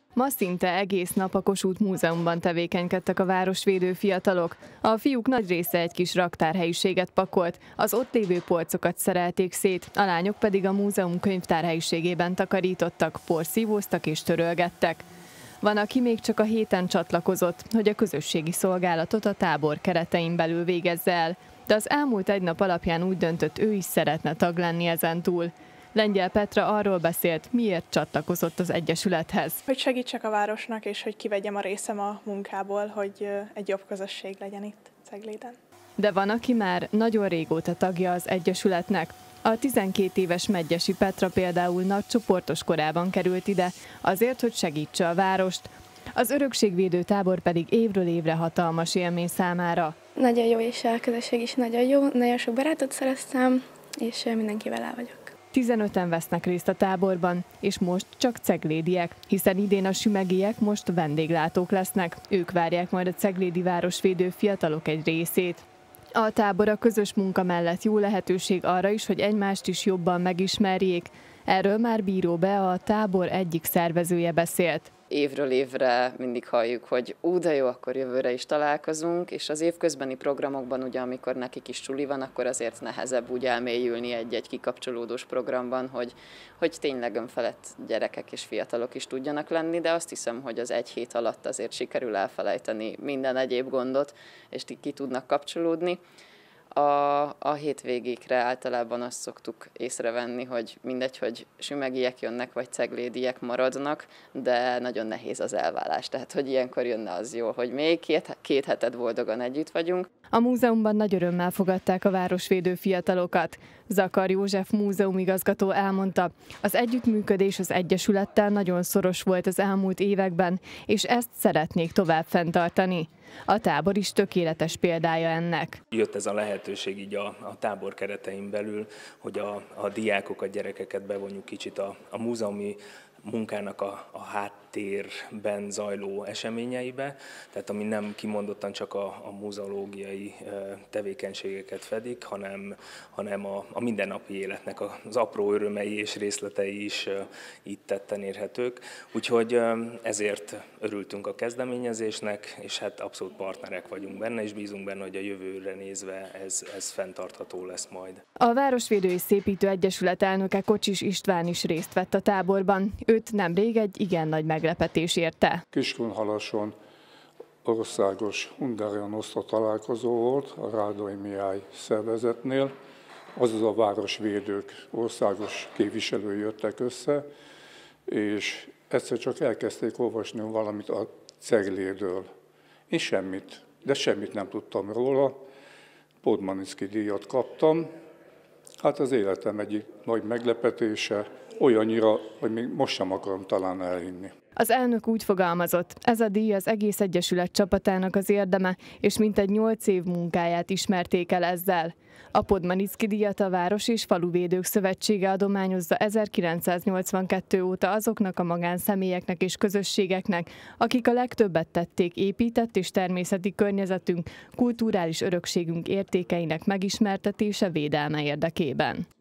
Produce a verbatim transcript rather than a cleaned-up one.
Ma szinte egész nap a Kossuth Múzeumban tevékenykedtek a városvédő fiatalok. A fiúk nagy része egy kis raktárhelyiséget pakolt, az ott lévő polcokat szerelték szét, a lányok pedig a múzeum könyvtárhelyiségében takarítottak, porszívóztak és törölgettek. Van, aki még csak a héten csatlakozott, hogy a közösségi szolgálatot a tábor keretein belül végezze el, de az elmúlt egy nap alapján úgy döntött, ő is szeretne tag lenni ezentúl. Lengyel Petra arról beszélt, miért csatlakozott az Egyesülethez. Hogy segítsek a városnak, és hogy kivegyem a részem a munkából, hogy egy jobb közösség legyen itt Cegléden. De van, aki már nagyon régóta tagja az Egyesületnek. A tizenkét éves Medgyessy Petra például nagy csoportos korában került ide, azért, hogy segítse a várost. Az örökségvédő tábor pedig évről évre hatalmas élmény számára. Nagyon jó, és a közösség is nagyon jó, nagyon sok barátot szereztem, és mindenkivel el vagyok. tizenöten vesznek részt a táborban, és most csak ceglédiek, hiszen idén a sümegiek most vendéglátók lesznek. Ők várják majd a ceglédi városvédő fiatalok egy részét. A tábor a közös munka mellett jó lehetőség arra is, hogy egymást is jobban megismerjék. Erről már Bíró Bea, a tábor egyik szervezője beszélt. Évről évre mindig halljuk, hogy ú, de jó, akkor jövőre is találkozunk, és az évközbeni programokban, ugye, amikor nekik is suli van, akkor azért nehezebb úgy elmélyülni egy-egy kikapcsolódós programban, hogy, hogy tényleg önfelett gyerekek és fiatalok is tudjanak lenni, de azt hiszem, hogy az egy hét alatt azért sikerül elfelejteni minden egyéb gondot, és ki tudnak kapcsolódni. A, a hétvégékre általában azt szoktuk észrevenni, hogy mindegy, hogy sümegiek jönnek, vagy ceglédiek maradnak, de nagyon nehéz az elválás. Tehát, hogy ilyenkor jönne az jó, hogy még két, két heted boldogan együtt vagyunk. A múzeumban nagy örömmel fogadták a városvédő fiatalokat. Zakar József múzeumigazgató elmondta, az együttműködés az Egyesülettel nagyon szoros volt az elmúlt években, és ezt szeretnék tovább fenntartani. A tábor is tökéletes példája ennek. Jött ez a lehetőség így a, a tábor keretein belül, hogy a, a diákokat, gyerekeket bevonjuk kicsit a, a múzeumi munkának a, a háttérben zajló eseményeibe, tehát ami nem kimondottan csak a, a muzeológiai tevékenységeket fedik, hanem, hanem a, a mindennapi életnek az apró örömei és részletei is itt tetten érhetők. Úgyhogy ezért örültünk a kezdeményezésnek, és hát abszolút partnerek vagyunk benne, és bízunk benne, hogy a jövőre nézve ez, ez fenntartható lesz majd. A Városvédő és Szépítő Egyesület elnöke Kocsis István is részt vett a táborban. Őt nemrég egy igen nagy meglepetés érte. Kiskunhalason országos Hungarian osztó találkozó volt a Rádai Mihály szervezetnél, azaz a városvédők országos képviselői jöttek össze, és egyszer csak elkezdték olvasni valamit a Ceglédről. Én semmit, de semmit nem tudtam róla. Podmaniczky díjat kaptam. Hát az életem egyik nagy meglepetése, olyannyira, hogy még most sem akarom talán elhinni. Az elnök úgy fogalmazott, ez a díj az egész Egyesület csapatának az érdeme, és mintegy nyolc év munkáját ismerték el ezzel. A Podmaniczky díjat a Város- és Faluvédők Szövetsége adományozza ezerkilencszáznyolcvankettő óta azoknak a magánszemélyeknek és közösségeknek, akik a legtöbbet tették épített és természeti környezetünk, kulturális örökségünk értékeinek megismertetése, védelme érdekében.